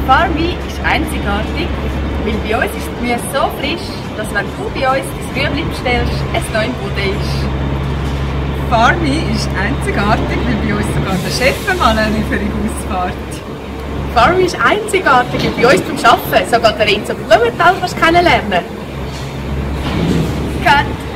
Farmi ist einzigartig, weil bei uns ist die Gemüse so frisch, dass wenn du bei uns dein Rüebli bestellst, es neu im Boden ist. Farmi ist einzigartig, weil bei uns sogar der Chef mal eine Lieferung ausfährt. Farmi ist einzigartig, weil bei uns beim Arbeiten sogar der Renzo Blumenthal kennenlernen. Cut.